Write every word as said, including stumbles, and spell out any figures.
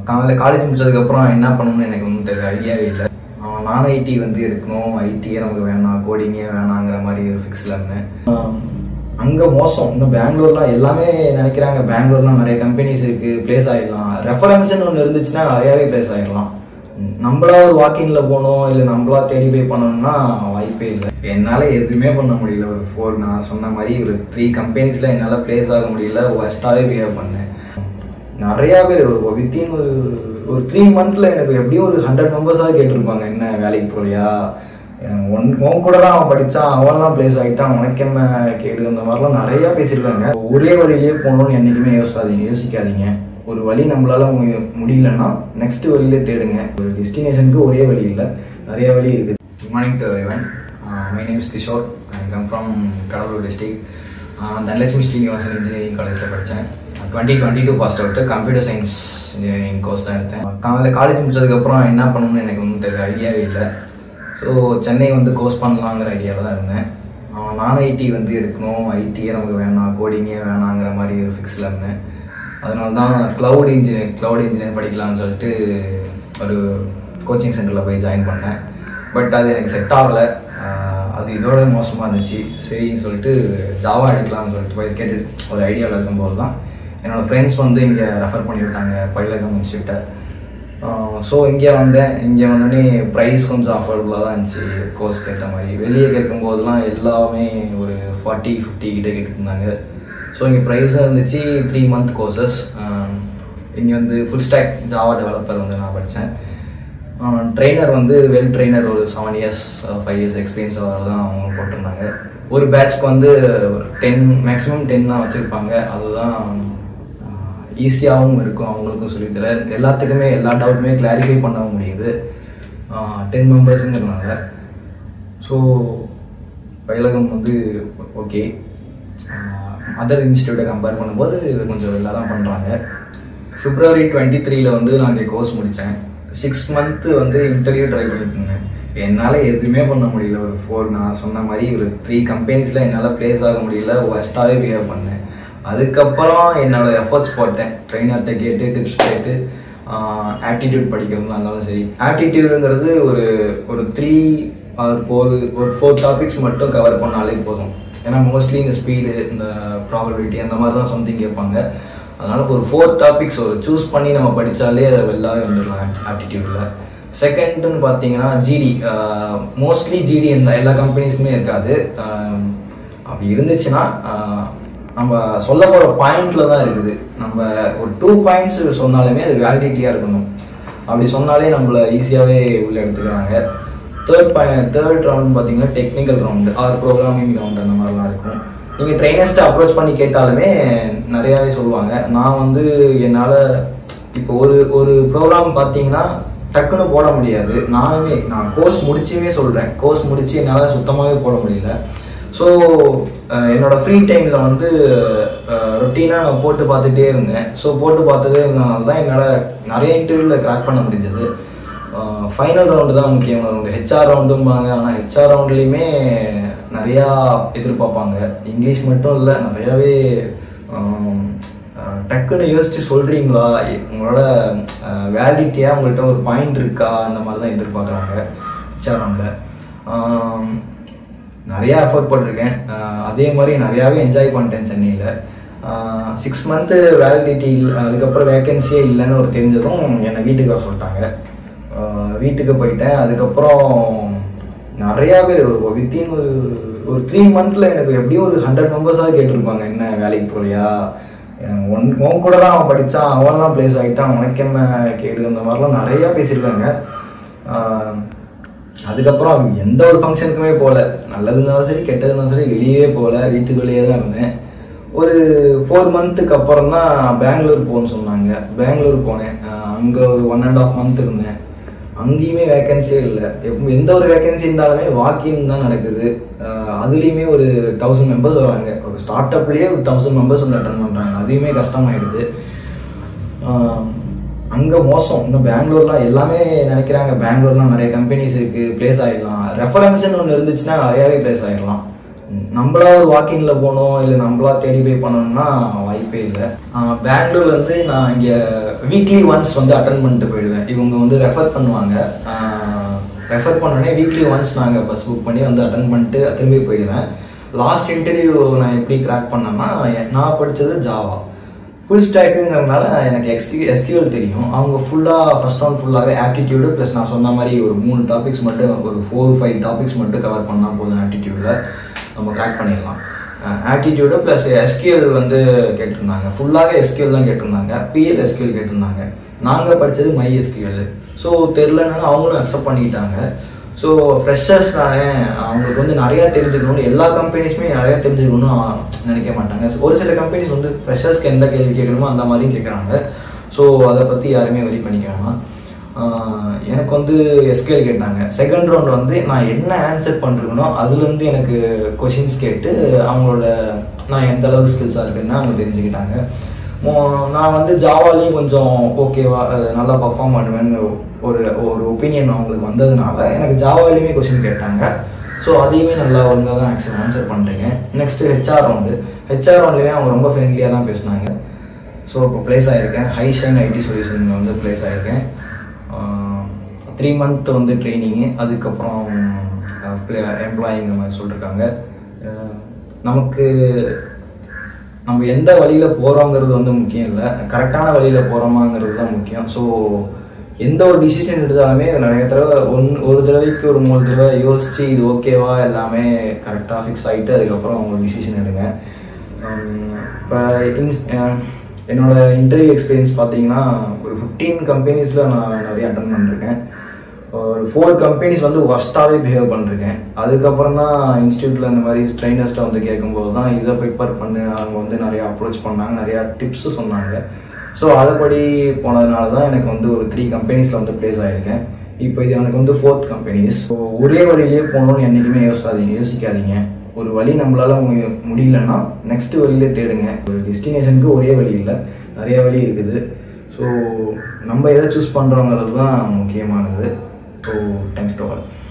காலையில் காலேஜ் முடிச்சதுக்கப்புறம் என்ன பண்ணணும்னு எனக்கு ஒன்றும் தெரியல, ஐடியாவே இல்லை. நான் ஐடி வந்து எடுக்கணும், ஐடியே நமக்கு வேணாம், கோடிங்கே வேணாங்கிற மாதிரி ஒரு ஃபிக்ஸில் இருந்தேன். அங்கே மோசம். இன்னும் பெங்களூர்லாம் எல்லாமே நினைக்கிறாங்க பெங்களூர்லாம் நிறைய கம்பெனிஸ் இருக்குது, பிளேஸ் ஆகிடலாம். ரெஃபரன்ஸ்ன்னு ஒன்று இருந்துச்சுன்னா நிறையாவே பிளேஸ் ஆகிடலாம். நம்மளா ஒரு வாக்கிங்கில் போகணும் இல்லை நம்மளா தேடி போய் பண்ணணும்னா வாய்ப்பே இல்லை. என்னால் எதுவுமே பண்ண முடியல. ஒரு ஃபோர் நான் சொன்ன மாதிரி ஒரு த்ரீ கம்பெனிஸில் என்னால் பிளேஸ் ஆக முடியல. ஒஸ்ட்டாகவே பிஹேவ் பண்ணேன். நிறையா பேர் வித்தின் ஒரு ஒரு த்ரீ மந்த்தில் எனக்கு எப்படியும் ஒரு ஹண்ட்ரட் மெம்பர்ஸாக கேட்டிருப்பாங்க, என்ன வேலைக்கு போகலையா, ஒன் உன் கூட தான் அவன் படித்தான், அவன் தான் பிளேஸ் ஆகிட்டான், உனக்கு என்ன கேடு, அந்த மாதிரிலாம் நிறையா பேசியிருக்காங்க. ஒரே வழியிலேயே போகணுன்னு என்றைக்குமே யோசிக்காதீங்க யோசிக்காதீங்க ஒரு வழி நம்மளால முடியலன்னா நெக்ஸ்ட் வழியிலே தேடுங்க. ஒரு டெஸ்டினேஷனுக்கு ஒரே வழி இல்லை, நிறைய வழி இருக்குது. Good morning to everyone. My name is Kishore. I come from Cuddalore district. Dhanalakshmi Srinivasan engineering காலேஜில் படித்தேன். Twenty twenty two passed out. Computer science engineering course தான் எடுத்தேன். காலையில் காலேஜ் முடிச்சதுக்கப்புறம் என்ன பண்ணணும்னு எனக்கு ஒன்றும் தெரியல, ஐடியாவே இல்லை. ஸோ சென்னை வந்து கோர்ஸ் பண்ணலாங்கிற ஐடியாவில் தான் இருந்தேன். நான் ஐடி வந்து எடுக்கணும், ஐடியே நமக்கு வேணாம், கோடிங்கே வேணாங்கிற மாதிரி ஒரு ஃபிக்ஸில் இருந்தேன். அதனால தான் க்ளவுட் இன்ஜினியர் க்ளவுட் இன்ஜினியர் படிக்கலாம்னு சொல்லிட்டு ஒரு கோச்சிங் சென்டரில் போய் ஜாயின் பண்ணேன். பட் அது எனக்கு செட் ஆகலை. அது இதோட மோசமாக இருந்துச்சு. சரின்னு சொல்லிட்டு ஜாவா எடுக்கலாம்னு சொல்லிட்டு போய் கேட்டு ஒரு ஐடியாவில் இருக்கும்போது தான் என்னோடய ஃப்ரெண்ட்ஸ் வந்து இங்கே ரெஃபர் பண்ணி விட்டாங்க பயிலகம் இன்ஸ்டியூட்டை. ஸோ இங்கே வந்தேன். இங்கே வந்தோடனே ப்ரைஸ் கொஞ்சம் அஃபோர்டபுளாக தான் இருந்துச்சு கோர்ஸ்க்கு ஏற்ற மாதிரி. வெளியே கேட்கும்போதெல்லாம் எல்லாமே ஒரு ஃபார்ட்டி ஃபிஃப்டி கிட்டே கேட்டுருந்தாங்க. ஸோ இங்கே ப்ரைஸும் இருந்துச்சு. Three month courses. இங்கே வந்து ஃபுல் ஸ்டாக் ஜாவா டெவலப்பர் வந்து நான் படித்தேன். ட்ரெயினர் வந்து வெல் ட்ரெயினர் ஒரு seven years five years experience அவர் தான் அவங்க போட்டிருந்தாங்க. ஒரு பேட்ச்க்கு வந்து டென் மேக்ஸிமம் டென் தான் வச்சுருப்பாங்க. அதுதான் ஈஸியாகவும் இருக்கும் அவங்களுக்கும் சொல்லித்தர. எல்லாத்துக்குமே எல்லா டவுட்டுமே கிளாரிஃபை பண்ண முடியுது டென் மெம்பர்ஸுங்கிறனால. ஸோ பயிலகம் வந்து ஓகே. அதர் இன்ஸ்டியூட்டை கம்பேர் பண்ணும்போது கொஞ்சம் நல்லா தான் பண்ணுறாங்க. பிப்ரவரி டுவெண்ட்டி த்ரீல வந்து நான் இங்கே கோர்ஸ் முடித்தேன். சிக்ஸ் மந்த்து வந்து இன்டர்வியூ ட்ரை பண்ணியிருந்தேன். என்னால் எதுவுமே பண்ண முடியல. ஒரு ஃபோர் நான் சொன்ன மாதிரி ஒரு த்ரீ கம்பெனிஸில் என்னால் பிளேஸ் ஆக முடியல. ஒஸ்ட்டாகவே பிஹேவ் பண்ணேன். அதுக்கப்புறம் என்னோடய எஃபர்ட்ஸ் போட்டேன். ட்ரெயினர்கிட்ட கேட்டு டிப்ஸ் கேட்டு ஆப்டிடியூட் படிக்கிறதா இருந்தாலும் சரி. ஆப்டிடியூடுங்கிறது ஒரு ஒரு த்ரீ ஆர் ஃபோர் ஒரு ஃபோர் டாபிக்ஸ் மட்டும் கவர் பண்ணாலே போதும். ஏன்னா மோஸ்ட்லி இந்த ஸ்பீடு, இந்த ப்ராபபிலிட்டி அந்த மாதிரி தான் சம்திங் கேட்பாங்க. அதனால் ஒரு ஃபோர் டாபிக்ஸ் ஒரு சூஸ் பண்ணி நம்ம படித்தாலே அதை வெல்லாவே வந்துடலாம் ஆப்டிடியூடில். செகண்டுன்னு பார்த்தீங்கன்னா ஜிடி. மோஸ்ட்லி ஜிடி இந்த எல்லா கம்பெனிஸுமே இருக்காது. அப்படி இருந்துச்சுன்னா நம்ம சொல்ல போகிற பாயிண்டில் தான் இருக்குது. நம்ம ஒரு டூ பாயிண்ட்ஸ் சொன்னாலுமே அது வேலிடிட்டியாக இருக்கணும். அப்படி சொன்னாலே நம்மளை ஈஸியாகவே உள்ளே எடுத்துக்கிறாங்க. தேர்ட் பாயிண்ட் தேர்ட் ரவுண்ட் பார்த்தீங்கன்னா technical round or programming round அந்த மாதிரிலாம் இருக்கும். நீங்கள் ட்ரெயினர்ஸ்ட்டை அப்ரோச் பண்ணி கேட்டாலுமே நிறையாவே சொல்லுவாங்க. நான் வந்து என்னால் இப்போ ஒரு ஒரு ப்ரோக்ராம் பார்த்தீங்கன்னா டக்குன்னு போட முடியாது. நானுமே நான் கோர்ஸ் முடிச்சுமே சொல்கிறேன். கோர்ஸ் முடித்து என்னால் சுத்தமாகவே போட முடியல. ஸோ என்னோடய ஃப்ரீ டைமில் வந்து ரொட்டீனாக நான் போட்டு பார்த்துட்டே இருந்தேன். ஸோ போட்டு பார்த்ததே இருந்தனால தான் என்னால் நிறைய இன்டர்வியூவில் கிராக் பண்ண முடிஞ்சது. ஃபைனல் ரவுண்டு தான் முக்கியமான ரவுண்டு. ஹெச்ஆர் ரவுண்டும்பாங்க. ஆனால் ஹெச்ஆர் ரவுண்ட்லேயுமே நிறையா எதிர்பார்ப்பாங்க. இங்கிலீஷ் மட்டும் இல்லை, நிறையாவே டக்குன்னு யோசிச்சு சொல்கிறீங்களா, உங்களோட வேலிடிட்டியாக உங்கள்கிட்ட ஒரு பாயிண்ட் இருக்கா, அந்த மாதிரி தான் எதிர்பார்க்குறாங்க ஹெச்ஆர் ரவுண்டில். நிறையா எஃபோர்ட் போட்டிருக்கேன். அதே மாதிரி நிறையாவே என்ஜாய் பண்ணிட்டேன் சென்னையில். சிக்ஸ் மந்த்து வேலிடிட்டி இல்லை, அதுக்கப்புறம் வேக்கன்சியே இல்லைன்னு ஒரு தெரிஞ்சதும் என்னை வீட்டுக்கு வர சொல்லிட்டாங்க. வீட்டுக்கு போயிட்டேன். அதுக்கப்புறம் நிறையா பேர் வித்தின் ஒரு ஒரு த்ரீ மந்த்தில் எனக்கு எப்படியும் ஒரு ஹண்ட்ரட் மெம்பர்ஸாக கேட்டிருப்பாங்க, என்ன வேலைக்கு போகலையா, ஒன் உன் கூட தான் அவன் படித்தான், அவன் தான் பிளேஸ் ஆகிட்டான், உனக்கு என்ன கேடு, அந்த மாதிரிலாம் நிறையா பேசியிருக்காங்க. அதுக்கப்புறம் எந்த ஒரு ஃபங்க்ஷனுக்குமே போகல. நல்லதுனாலும் சரி கெட்டதுனாலும் சரி வெளியே போகல, வீட்டுக்குள்ளேயே தான் இருந்தேன். ஒரு ஃபோர் மந்த்துக்கு அப்புறம் தான் பெங்களூர் போகணும்னு சொன்னாங்க. பெங்களூர் போனேன். அங்கே ஒரு ஒன் அண்ட் ஆஃப் மந்த் இருந்தேன். அங்கேயுமே வேக்கன்சியே இல்லை. எந்த ஒரு வேக்கன்சி இருந்தாலுமே வாக்கிங் தான் நடக்குது. அதுலேயுமே ஒரு தௌசண்ட் மெம்பர்ஸ் வராங்க. ஒரு ஸ்டார்ட் அப்லேயே ஒரு தௌசண்ட் மெம்பர்ஸ் வந்து அட்டன் பண்ணுறாங்க. அதுவுமே கஷ்டமாயிடுது. அங்கே மோசம். இன்னும் பெங்களூர்லாம் எல்லாமே நினைக்கிறாங்க பெங்களூர்லாம் நிறைய கம்பெனிஸ் இருக்குது, பிளேஸ் ஆகிடலாம். ரெஃபரன்ஸ்ன்னு ஒன்று இருந்துச்சுன்னா நிறையாவே பிளேஸ் ஆகிடலாம். நம்மளா ஒரு வாக்கிங்கில் போகணும் இல்லை நம்மளா தேடி போய் பண்ணணும்னா வாய்ப்பே இல்லை. பெங்களூர் வந்து நான் இங்கே வீக்லி ஒன்ஸ் வந்து அட்டன் பண்ணிட்டு போயிடுவேன். இவங்க வந்து ரெஃபர் பண்ணுவாங்க. ரெஃபர் பண்ணோடனே வீக்லி ஒன்ஸ் நாங்கள் பஸ் புக் பண்ணி வந்து அட்டன் பண்ணிட்டு திரும்பி போயிடுவேன். லாஸ்ட் இன்டர்வியூ நான் எப்படி கிராக் பண்ணேன்னா, நான் படித்தது ஜாவா ஃபுல் ஸ்டாக்குங்கிறதுனால எனக்கு எக்ஸ்கி எஸ்கியூஎல் தெரியும். அவங்க ஃபுல்லாக ஃபர்ஸ்ட் ரவுண்ட் ஃபுல்லாகவே ஆப்டிடியூடு ப்ளஸ் நான் சொன்ன மாதிரி ஒரு மூணு டாபிக்ஸ் மட்டும் ஒரு ஃபோர் ஃபைவ் டாபிக்ஸ் மட்டும் கவர் பண்ணால் போதும். ஆப்டிடியூடில் நம்ம கிராக் பண்ணிடலாம். ஆப்டிடியூடு ப்ளஸ் எஸ்கியூஎல் வந்து கேட்டிருந்தாங்க. ஃபுல்லாகவே எஸ்கியூஎல் தான் கேட்டிருந்தாங்க. பிஎல் எஸ்கியூஎல் கேட்டிருந்தாங்க. நாங்கள் படித்தது மை எஸ்கியூஎல். ஸோ தெரிலனாலும் அவங்களும் அக்செப்ட் பண்ணிக்கிட்டாங்க. ஸோ ஃப்ரெஷர்ஸ் தானே, அவங்களுக்கு வந்து நிறையா தெரிஞ்சுக்கணும்னு எல்லா கம்பெனிஸுமே நிறையா தெரிஞ்சுக்கணும்னு நினைக்க மாட்டாங்க. ஒரு சில கம்பெனிஸ் வந்து ஃப்ரெஷர்ஸ்க்கு எந்த கேள்வி கேட்கணுமோ அந்த மாதிரியும் கேட்குறாங்க. ஸோ அதை பற்றி யாருமே வரி பண்ணிக்க வேணாம். எனக்கு வந்து எஸ்கியூஎல் கேட்டாங்க. செகண்ட் ரவுண்ட் வந்து நான் என்ன ஆன்சர் பண்ணுறேனோ அதுலேருந்து எனக்கு கொஷின்ஸ் கேட்டு அவங்களோட நான் எந்த அளவுக்கு ஸ்கில்ஸாக இருக்குன்னு அவங்க தெரிஞ்சுக்கிட்டாங்க. நான் வந்து ஜாவாலையும் கொஞ்சம் ஓகேவா நல்லா பர்ஃபார்ம் பண்ணுவேன்னு ஒரு ஒரு ஒப்பீனியன் அவங்களுக்கு வந்ததுனால எனக்கு ஜாவாலையுமே கொஸ்டின் கேட்டாங்க. ஸோ அதையுமே நல்லா ஒழுங்காக தான் ஆக்சுவல் ஆன்சர் பண்ணுறீங்க. Next HR round. ஹெச்ஆர் ரவுண்ட்லேயே அவங்க ரொம்ப ஃப்ரெண்ட்லியாக தான் பேசினாங்க. ஸோ இப்போ ப்ளேஸ் ஆகிருக்கேன். ஹைஷைன் ஐடி சொல்யூஷனில் வந்து ப்ளேஸ் ஆகிருக்கேன். த்ரீ மந்த் வந்து ட்ரைனிங்கு, அதுக்கப்புறம் எம்ப்ளாயிங்கிற மாதிரி சொல்லியிருக்காங்க. நமக்கு நம்ம எந்த வழியில் போகிறோங்கிறது வந்து முக்கியம் இல்லை, கரெக்டான வழியில் போகிறோமாங்கிறது தான் முக்கியம். ஸோ எந்த ஒரு டிசிஷன் எடுத்தாலுமே நிறைய தடவை ஒன் ஒரு தடவைக்கு ஒரு மூணு தடவை யோசித்து இது ஓகேவா எல்லாமே கரெக்டாக ஃபிக்ஸ் ஆகிட்டு அதுக்கப்புறம் அவங்க டிசிஷன் எடுங்க. இப்போ இன்ஸ் என்னோட இன்டர்வியூ எக்ஸ்பீரியன்ஸ் பார்த்தீங்கன்னா ஒரு ஃபிஃப்டீன் கம்பெனிஸில் நான் நிறைய அட்டன் பண்ணிருக்கேன். ஒரு ஃபோர் கம்பெனிஸ் வந்து ஒஸ்ட்டாகவே பிஹேவ் பண்ணிருக்கேன். அதுக்கப்புறம் தான் இன்ஸ்டியூட்டில் இந்த மாதிரி ட்ரைனர்ஸ்ட்டை வந்து கேட்கும்போது தான் இதை ப்ரிப்பேர் பண்ணு அவங்க வந்து நிறையா அப்ரோச் பண்ணாங்க, நிறையா டிப்ஸு சொன்னாங்க. ஸோ அதைப்படி போனதுனால தான் எனக்கு வந்து ஒரு த்ரீ கம்பெனிஸில் வந்து ப்ளேஸ் ஆகிருக்கேன். இப்போ இது எனக்கு வந்து ஃபோர்த் கம்பெனிஸ். ஸோ ஒரே வழியிலே போகணுன்னு என்றைக்குமே யோசிக்காதீங்க யோசிக்காதீங்க ஒரு வழி நம்மளால முடியலன்னா நெக்ஸ்ட் வழியிலே தேடுங்க. ஒரு டெஸ்டினேஷனுக்கு ஒரே வழி இல்லை, நிறைய வழி இருக்குது. ஸோ நம்ம எதை சூஸ் பண்ணுறோங்கிறது தான் முக்கியமானது. So thanks to all.